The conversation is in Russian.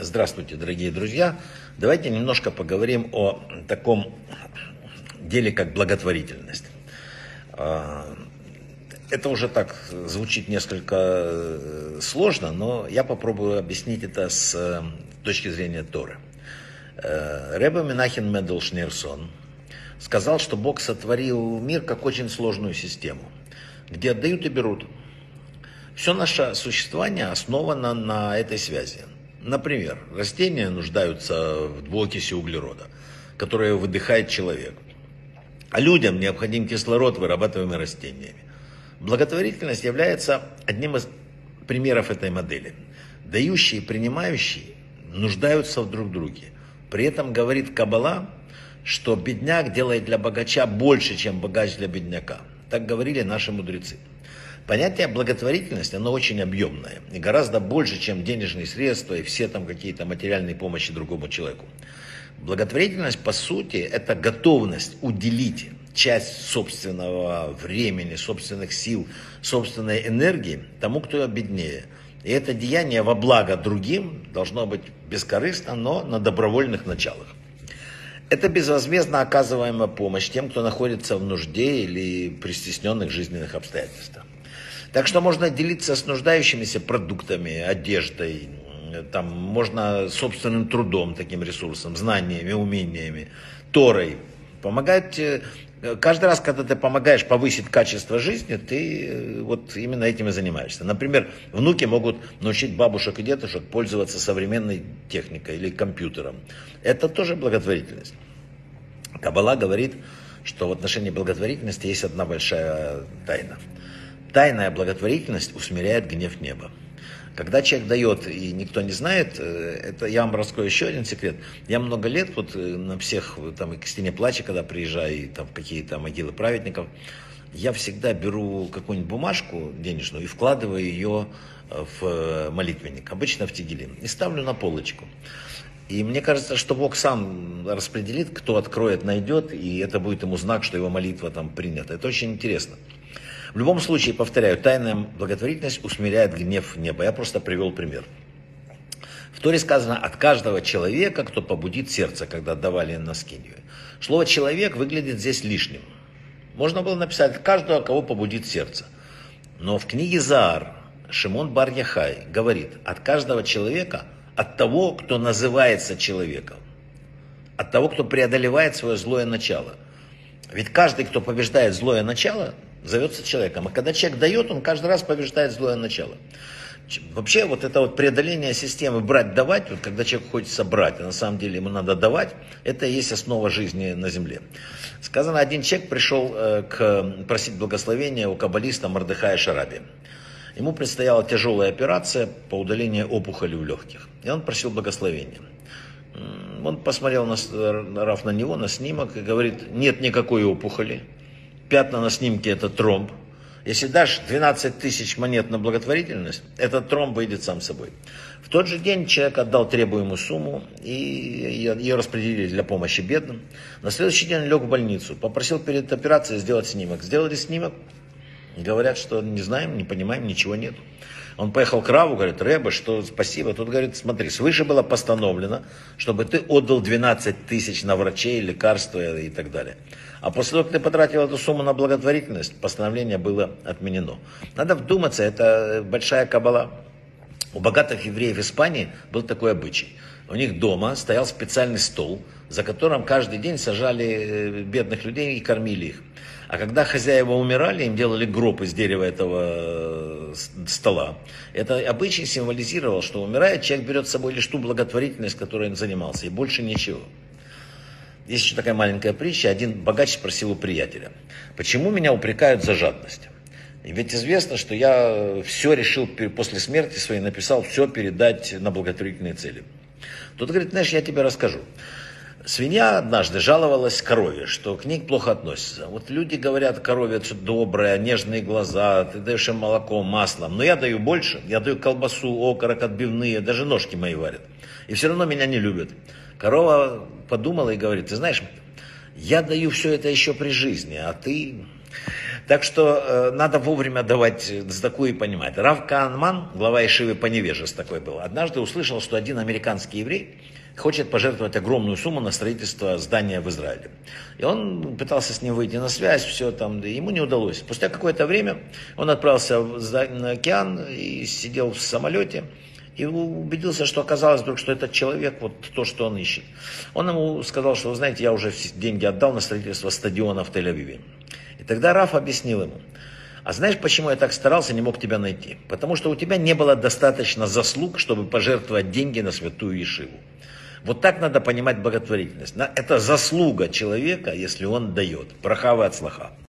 Здравствуйте, дорогие друзья. Давайте немножко поговорим о таком деле, как благотворительность. Это уже так звучит несколько сложно, но я попробую объяснить это с точки зрения Торы. Ребе Менахем Мендел Шнейрсон сказал, что Бог сотворил мир как очень сложную систему, где отдают и берут. Все наше существование основано на этой связи. Например, растения нуждаются в двуокиси углерода, который выдыхает человек. А людям необходим кислород, вырабатываемый растениями. Благотворительность является одним из примеров этой модели. Дающие и принимающие нуждаются в друг друге. При этом говорит Каббала, что бедняк делает для богача больше, чем богач для бедняка. Так говорили наши мудрецы. Понятие благотворительности, оно очень объемное и гораздо больше, чем денежные средства и все там какие-то материальные помощи другому человеку. Благотворительность, по сути, это готовность уделить часть собственного времени, собственных сил, собственной энергии тому, кто беднее. И это деяние во благо другим должно быть бескорыстно, но на добровольных началах. Это безвозмездно оказываемая помощь тем, кто находится в нужде или при стесненных жизненных обстоятельствах. Так что можно делиться с нуждающимися продуктами, одеждой, там, можно собственным трудом, таким ресурсом, знаниями, умениями, Торой. Помогать, каждый раз, когда ты помогаешь повысить качество жизни, ты вот именно этим и занимаешься. Например, внуки могут научить бабушек и дедушек пользоваться современной техникой или компьютером. Это тоже благотворительность. Каббала говорит, что в отношении благотворительности есть одна большая тайна. Тайная благотворительность усмиряет гнев неба. Когда человек дает и никто не знает, это я вам раскрою еще один секрет. Я много лет вот на всех, там и к стене плача, когда приезжаю, и там в какие-то могилы праведников, я всегда беру какую-нибудь бумажку денежную и вкладываю ее в молитвенник, обычно в Тегилим, и ставлю на полочку. И мне кажется, что Бог сам распределит, кто откроет, найдет, и это будет ему знак, что его молитва там принята. Это очень интересно. В любом случае, повторяю, тайная благотворительность усмиряет гнев неба. Я просто привел пример. В Торе сказано от каждого человека, кто побудит сердце, когда давали на скинию. Слово «человек» выглядит здесь лишним. Можно было написать от каждого, кого побудит сердце. Но в книге Заар Шимон бар Яхай говорит от каждого человека, от того, кто называется человеком, от того, кто преодолевает свое злое начало. Ведь каждый, кто побеждает злое начало, зовется человеком. А когда человек дает, он каждый раз побеждает злое начало. Вообще, вот это вот преодоление системы брать-давать, вот когда человек хочет брать, а на самом деле ему надо давать, это и есть основа жизни на земле. Сказано, один человек пришел просить благословения у каббалиста Мордехая Шараби. Ему предстояла тяжелая операция по удалению опухоли в легких. И он просил благословения. Он посмотрел на него, на снимок, и говорит, нет никакой опухоли. Пятна на снимке это тромб. Если дашь 12 тысяч монет на благотворительность, этот тромб выйдет сам собой. В тот же день человек отдал требуемую сумму, и ее распределили для помощи бедным. На следующий день он лег в больницу, попросил перед операцией сделать снимок. Сделали снимок, говорят, что не знаем, не понимаем, ничего нет. Он поехал к Раву, говорит, Ребе, что спасибо. Тут говорит, смотри, свыше было постановлено, чтобы ты отдал 12 тысяч на врачей, лекарства и так далее. А после того, как ты потратил эту сумму на благотворительность, постановление было отменено. Надо вдуматься, это большая каббала. У богатых евреев Испании был такой обычай. У них дома стоял специальный стол, за которым каждый день сажали бедных людей и кормили их. А когда хозяева умирали, им делали гроб из дерева этого стола. Это обычай символизировал, что умирает, человек берет с собой лишь ту благотворительность, которой он занимался, и больше ничего. Есть еще такая маленькая притча. Один богач спросил у приятеля, почему меня упрекают за жадность? И ведь известно, что я все решил после смерти своей, написал все передать на благотворительные цели. Тот говорит, знаешь, я тебе расскажу. Свинья однажды жаловалась корове, что к ней плохо относятся. Вот люди говорят, корове что добрая, нежные глаза, ты даешь им молоко, масло. Но я даю больше, я даю колбасу, окорок, отбивные, даже ножки мои варят. И все равно меня не любят. Корова подумала и говорит, ты знаешь, я даю все это еще при жизни, а ты Так что надо вовремя давать цдаку и понимать. Рав Каанман, глава Ешивы Поневежес такой был, однажды услышал, что один американский еврей хочет пожертвовать огромную сумму на строительство здания в Израиле. И он пытался с ним выйти на связь, все там, да ему не удалось. Спустя какое-то время он отправился на океан и сидел в самолете, и убедился, что оказалось вдруг, что этот человек, вот то, что он ищет. Он ему сказал, что, вы знаете, я уже деньги отдал на строительство стадиона в Тель-Авиве. И тогда Раф объяснил ему: а знаешь, почему я так старался, не мог тебя найти? Потому что у тебя не было достаточно заслуг, чтобы пожертвовать деньги на святую Ешиву. Вот так надо понимать благотворительность. Это заслуга человека, если он дает. Браха ве ацлаха.